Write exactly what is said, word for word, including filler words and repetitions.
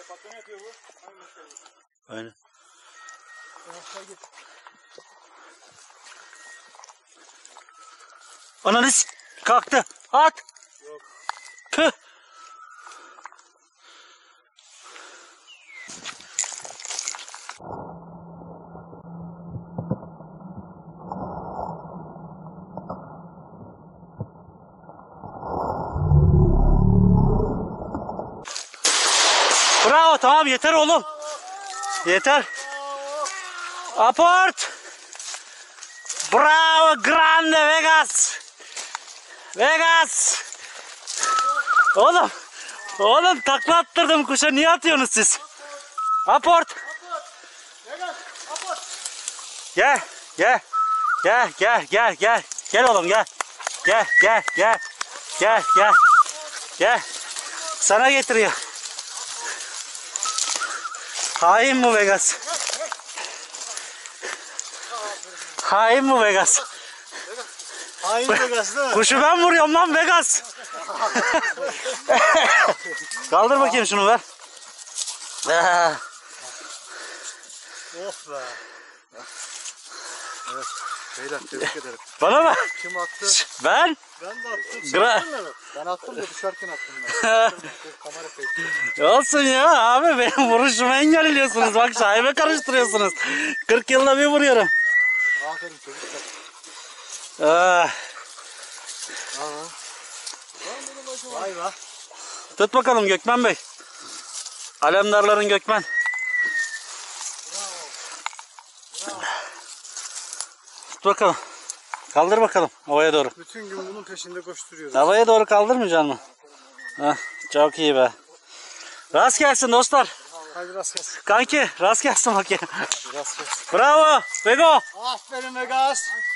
Patlama yapıyor bu. Aynen. Ananı s- kalktı. At. Yok. Püh. Bravo, tamam, yeter oğlum. Yeter. Aport. Bravo, grande Vegas. Vegas. Oğlum. Oğlum takla attırdım kuşa. Niye atıyorsunuz siz? Aport. Vegas, aport. Gel. Gel. Gel gel gel gel. Gel oğlum gel. Gel gel gel. Gel gel. Gel. Sana getiriyor. Hain mi Vegas? Hain mi Vegas? Hain Vegas değil mi? Kuşu ben vuruyorum lan Vegas. Kaldır bakayım şunu ver. Of be. Evet. Beyler tebrik ederim. Bana mı? Kim attı? Ben? Ben de attım. Gra Ben attım da düşerken attım ben. Kamera kayıtlı. Olsun ya abi, benim vuruşumu engelliyorsunuz. Bak şaibe karıştırıyorsunuz. kırk yılda bir vuruyorum. Aferin çocuklar. Ah. Vay be. Tut bakalım Gökmen Bey. Alemdarların Gökmen. Tut bakalım. Kaldır bakalım havaya doğru. Bütün gün bunun peşinde koşturuyoruz. Havaya doğru kaldırmayacaksın mı? Heh, çok iyi be. Rast gelsin dostlar. Hadi rast gelsin. Kanki rast gelsin bakayım. Rast gelsin. Bravo. Bego. Aferin Vegas.